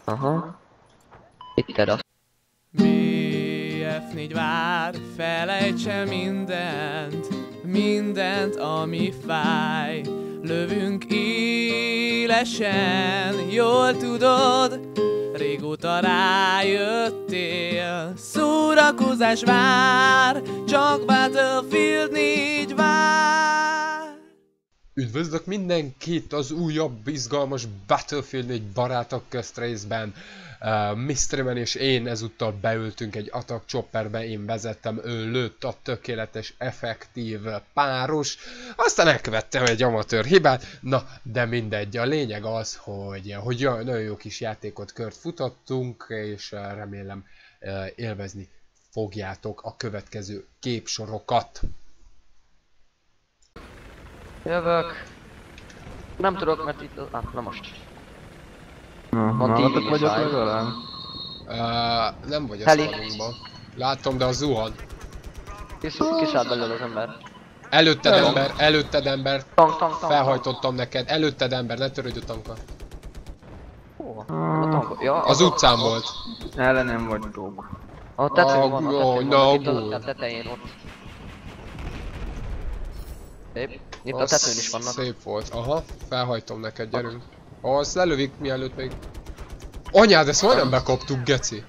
Aha. Itt erre. BF4 vár, felejtse mindent, ami fáj. Lövünk élesen, jól tudod, régóta rájöttél. Szórakozás vár, csak Battlefield 4 vár. Üdvözlök mindenkit az újabb, izgalmas Battlefield 4 barátok közt részben. Mysteryman és én ezúttal beültünk egy attack chopperbe, én vezettem, ő lőtt, a tökéletes, effektív páros. Aztán elkövettem egy amatőr hibát, na de mindegy, a lényeg az, hogy nagyon jó kis játékot, kört futottunk, és remélem élvezni fogjátok a következő képsorokat. Jövök. Nem tudok, mert itt... na most. Nálatok vagyok legalább? Nem vagy a szarunkban. Látom, de az zuhan. Kiszállt belőle az ember. Előtted ember. Tank. Felhajtottam neked. Előtted ember, ne törődj a tankkal. Ja, Az utcán volt. Ellenem vagytok. A tetőn van, itt a tetején ott. Szép. Itt a tetőn is vannak. Szép volt. Aha, felhajtom neked, gyerünk. Azt lelövik, mielőtt még... Anyád, ezt majdnem bekaptuk, geci.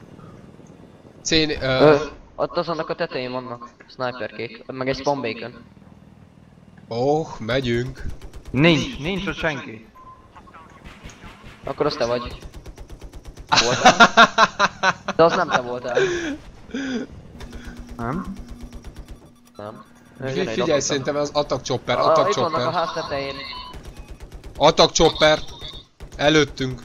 Ott azonnak a tetején vannak sniperkék, meg egy spawn bacon. Megyünk. Nincs ott senki. Akkor az te vagy. Voltál? De az nem te voltál. Nem? Nem. Figyelj, szerintem az attack chopper, Itt vannak a ház tetején. Attack chopper. Előttünk.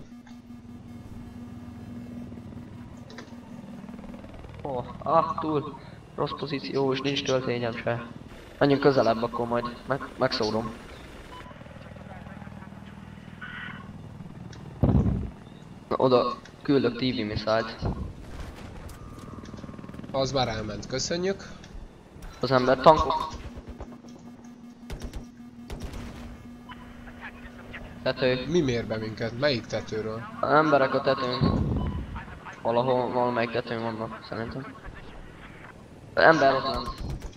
Túl rossz pozíció és nincs töltényem se. Menjünk közelebb, akkor majd megszórom. Oda küldök TV missiles. Az már elment, köszönjük. Az ember tankok. Tető. Mi mér be minket? Melyik tetőről? Az emberek a tetőn. Valamelyik tetőn vannak, szerintem. Az ember ott lent.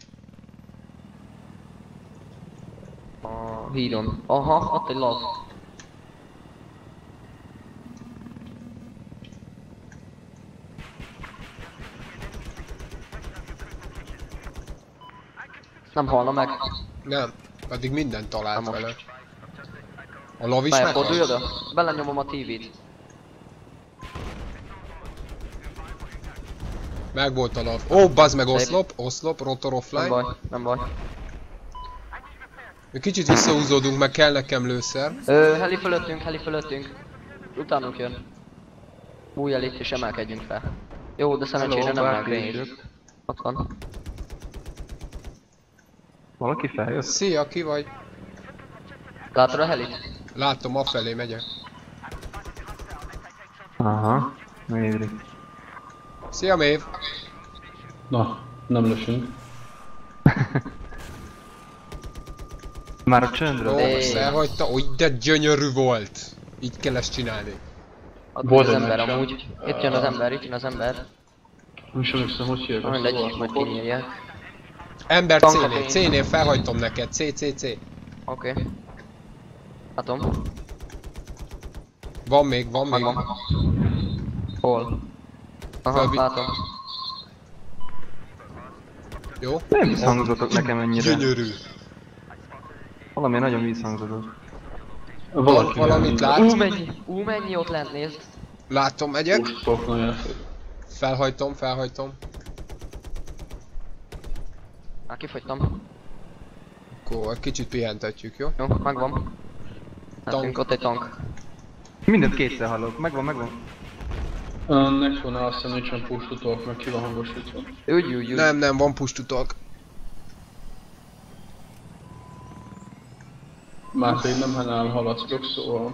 A hídon. Aha, ott egy lav. Nem halna meg. Nem, pedig mindent talált vele. A lav is fordulj oda? Belenyomom a TV-t. Meg volt a lav. Bazd meg, oszlop, rotor offline. Nem baj. Kicsit visszahúzódunk, meg kell nekem lőszer. Heli fölöttünk. Utánunk jön. Új elit és emelkedjünk fel. Jó, de szerencsére nem rágrénjük. Ott van. Valaki feljött? Szia, ki vagy? Látod a helit? Látom, afelé megyek. Aha, megérik. Szia, Mév! Na, nem lösünk. Már a csöndről. Most elhagyta, de gyönyörű volt! Így kell ezt csinálni. Ott az ember amúgy. Itt jön az ember. Nem sem hiszem, hogy hívják. Mindegy, majd kinyírják. Ember C-nél felhagytom neked, C. Oké. Látom. Van még. Hol? Aha, látom. Jó? Nem visszhangzatok nekem ennyire. Gyönyörű. Valami nagyon visszhangzatok. Valamit látsz? Mennyi ott lent, nézd. Látom, megyek. Nagyon Felhajtom. Kifogytam. Akkor kicsit pihentetjük, jó? Jó, megvan. Tank, ott egy tank. Mindent kétszer hallok, megvan. Nexonnál azt hiszem nincsen push-to-talk, meg ki van hangosítva. Úgy. Nem, van push-to-talk. Már pedig nem hánál haladszok, szóval...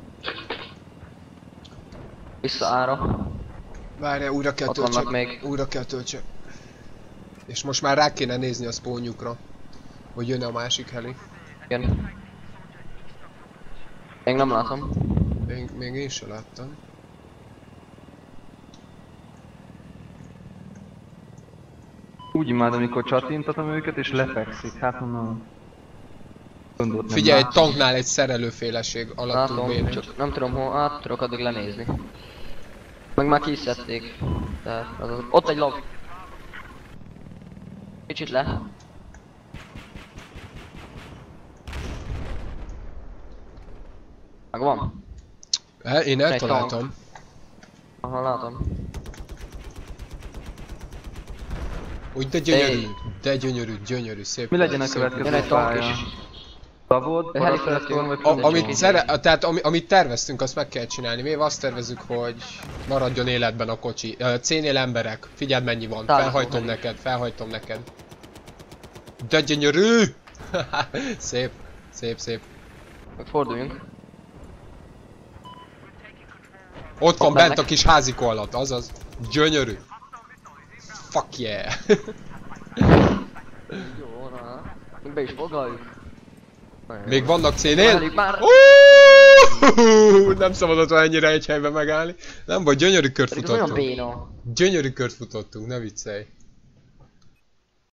Vissza ára. Várjál, újra kell töltsek. És most már rá kéne nézni a spawnjukra. Hogy jön a másik heli. Jön. Még nem látom. Még én sem láttam. Úgy imádom, amikor csattintatom őket és lefekszik. Hát mondom. Gondolt nem Figyelj, egy lát. tanknál egy szerelőféleség alatt tud Látom, bírni. csak nem tudom hol, át tudok addig lenézni. Meg már kiszedték. Tehát, ott egy log. Kicsit le. Megvan? Én Egy eltaláltam. Aha, látom. Úgy de gyönyörű, szép. Mi legyen a szép. Jön következő egy tank pálya? is. Tavod, Heli Parasztrakon vagy felettünk. Fülöp? Tehát amit terveztünk, azt meg kell csinálni. Mi azt tervezünk, hogy maradjon életben a kocsi. C-nél emberek. Figyeld mennyi van. Támogatom Felhajtom neked. De gyönyörű! Szép. Meg forduljunk. Ott van mennek. bent a kis házikó alatt, azaz. Gyönyörű. Fuck yeah. Jó, na. Be is foglaljuk. Még vannak C-nél? Várjuk már. Nem szabadott ennyire egy helyben megállni. Nem vagy, gyönyörű kört Pedig ez olyan futottunk. béna. Gyönyörű kört futottunk, ne viccelj.